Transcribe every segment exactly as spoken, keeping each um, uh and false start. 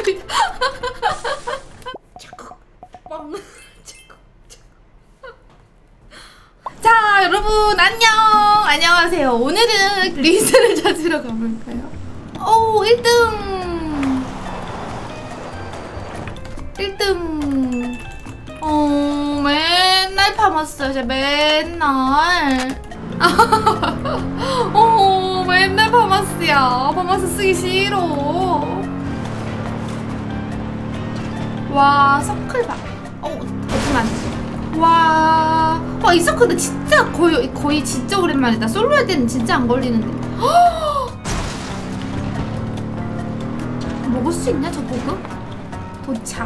개구리. 자, 여러분 안녕. 안녕하세요. 오늘은 리스를 찾으러 가볼까요? 오, 일 등. 일 등. 어, 맨날 파봤어요. 제가 맨날. 어, 맨날 파마스야. 파마스 쓰기 싫어. 와, 서클 봐. 어, 잠시만. 와, 와, 이 서클 진짜 거의 거의 진짜 오랜만이다. 솔로 할 때는 진짜 안 걸리는데. 먹을 수 있냐, 저 보급? 도착.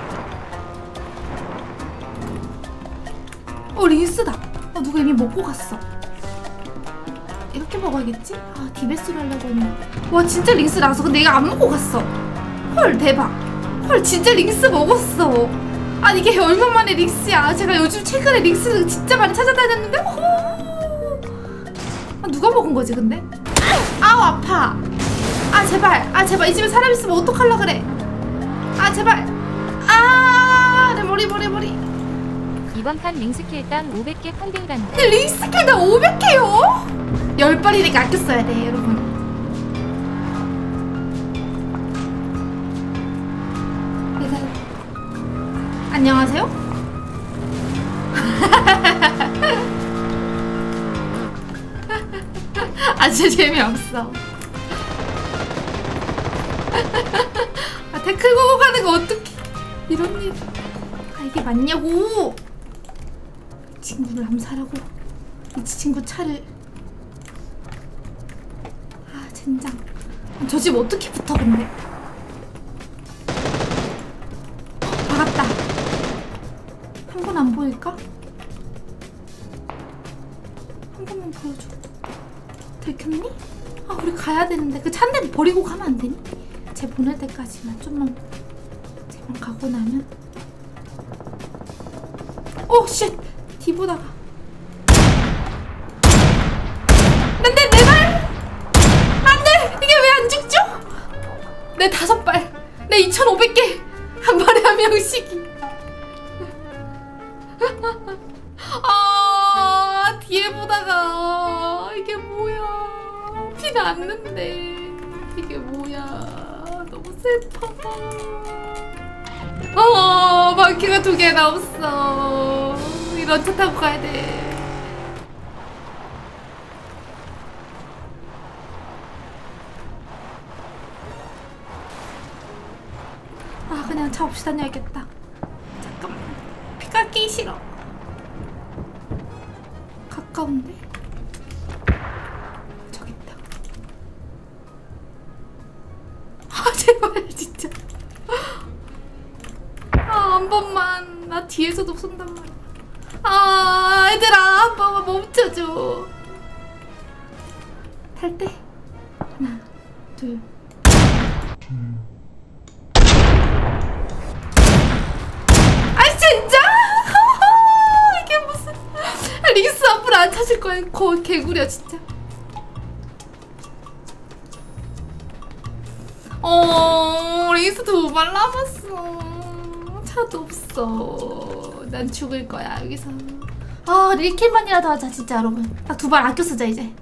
어, 링스다. 아, 누가 이미 먹고 갔어. 이렇게 먹어야겠지? 아, 디베스를 하려고 했는데. 와, 진짜 링스 나왔어. 근데 얘가 안 먹고 갔어. 헐, 대박. 헐, 진짜 링스 먹었어. 아니, 이게 얼마만에 링스야. 제가 요즘 최근에 링스 진짜 많이 찾아다녔는데. 아, 누가 먹은 거지, 근데? 아우, 아파. 아, 제발. 아, 제발. 이 집에 사람 있으면 어떡하려 그래. 아, 제발. 아, 내 머리, 머리, 머리. 이번 판 링스킬당 오백 개 펀딩 간다. 근데 링스킬당 오백 개요? 열 발이니까 아껴 써야 돼, 여러분. 안녕하세요? 아, 진짜 재미없어. 아, 태클 고고 가는 거 어떡해. 이런 일. 아, 이게 맞냐고. 친구를 암살하고 이 친구 차를. 아, 젠장. 저 집 어떻게 붙어 근데. 박았다. 한 번 안 보일까? 한 번만 보여줘. 들켰니? 아, 우리 가야 되는데. 그 차 한 대 버리고 가면 안 되니? 쟤 보낼 때까지만 좀만 쟤만 가고 나면. 오, 쉣! 뒤보다가. 안돼, 내 발! 안돼! 이게 왜 안 죽죠? 내 다섯 발! 내 이천오백 개! 한 발에 한 명씩이. 아, 뒤에 보다가. 이게 뭐야. 피 났는데. 이게 뭐야. 너무 슬퍼. 어, 바퀴가 두 개나 없어. 이런 차 타고 가야 돼. 아, 그냥 차 없이 다녀야겠다. 잠깐만. 피가 끼기 싫어. 가까운데? 저기 있다. 아, 제발 진짜. 아, 한 번만. 나 뒤에서도 쏜단 말이야. 아, 얘들아, 한 번만 멈춰줘. 탈 때 하나, 둘. 아, 진짜? 이게 무슨. 링스 앞으로 안 찾을 거야. 거 개구려 진짜. 어, 링스 두 발 남았어. 차도 없어. 난 죽을 거야 여기서. 아, 릴킬만이라도 하자 진짜 여러분. 딱 두 발 아껴 쓰자 이제.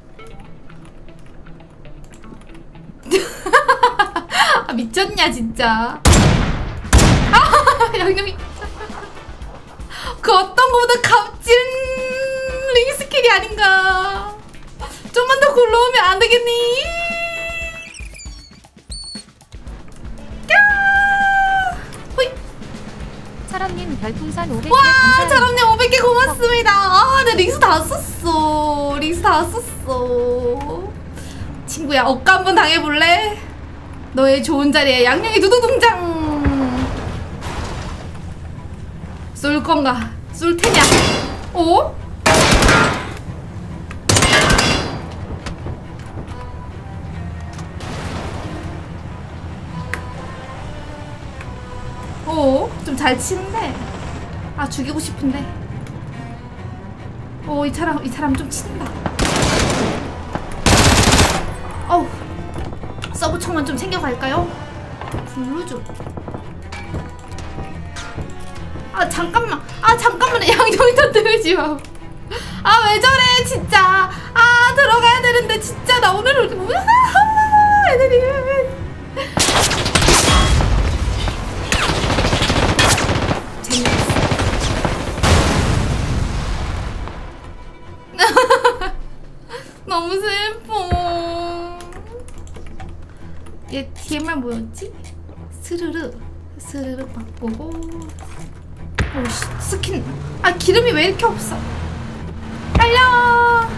아, 미쳤냐 진짜. 아, 양념이. 그 어떤 거보다 값진 링스킬이 아닌가. 좀만 더 굴러오면 안 되겠니? 철업님 별풍선 오백 개 와, 감사합니다. 철업님 오백 개 고맙습니다. 아, 내 링스 다 썼어. 링스 다 썼어. 친구야, 억까 한번 당해볼래? 너의 좋은 자리에 양양이 두두둥장. 쏠 건가? 쏠 테냐? 오? 오, 좀 잘 치는데. 아, 죽이고 싶은데. 오, 이 사람, 이 사람 좀 친다. 어우, 서브총만 좀 챙겨갈까요? 블루존. 아 잠깐만. 아 잠깐만. 양정이 터뜨리지 마. 아 왜 저래 진짜. 아 들어가야 되는데 진짜 나 오늘 뭐야 애들이. 재밌어. 너무 슬퍼. 얘 디엠알 뭐였지? 스르르 스르르 바꾸고. 오씨 스킨. 아 기름이 왜 이렇게 없어. 달려.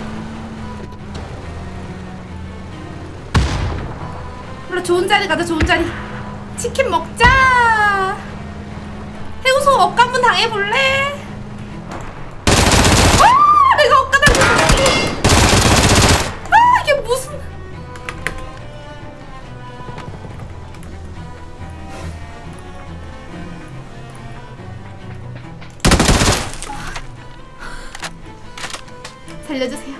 그래 좋은 자리 가자. 좋은 자리. 치킨 먹자. 해우소 억간문 당해볼래? 아 내가 억간 당했어. 아 이게 무슨. 살려주세요.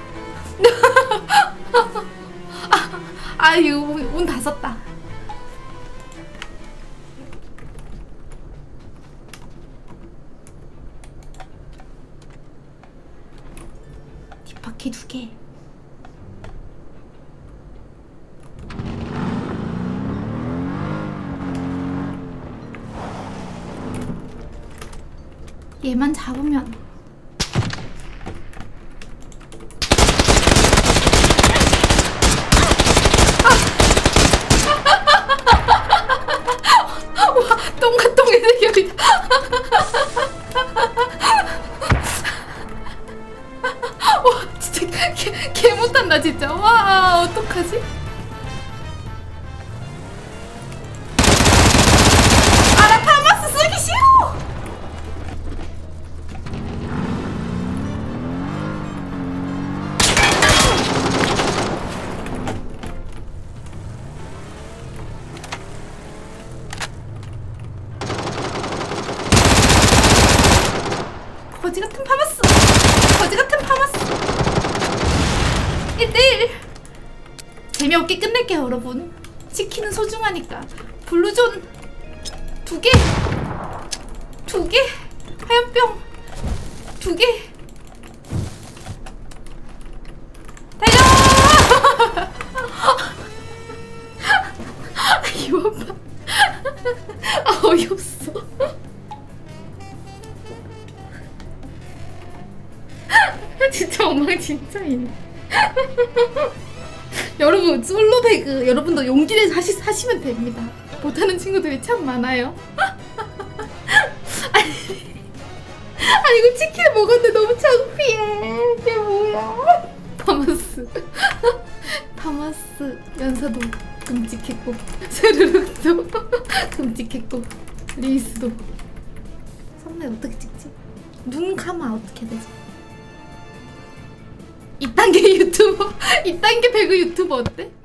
아, 아 이거 운 다 썼다. 뒷바퀴 두 개. 얘만 잡으면. 똥과 똥의 대결이다. 와 진짜 개, 개 못한다 진짜. 와 어떡하지? 아 나 파마스 쓰기 싫어. 거지 같은 파마스! 거지 같은 파마스! 일 대일! 재미없게 끝낼게요, 여러분. 치킨은 소중하니까. 블루존 두 개! 두 개! 화염병 두 개! 달려! 이거 봐. 아, 어이없어. 진짜 엉망진창이네. 여러분 솔로 배그 여러분도 용기 내서 하시, 하시면 됩니다. 못하는 친구들이 참 많아요. 아니, 아니 이거 치킨을 먹었는데 너무 창피해. 이게 뭐야. 파마스 파마스 연사도 끔찍했고 스르륵도 끔찍했고 리스도. 썸네일 어떻게 찍지? 눈 감아 어떻게 되지? 이 단계 유튜버 이 단계 배그 유튜버 어때?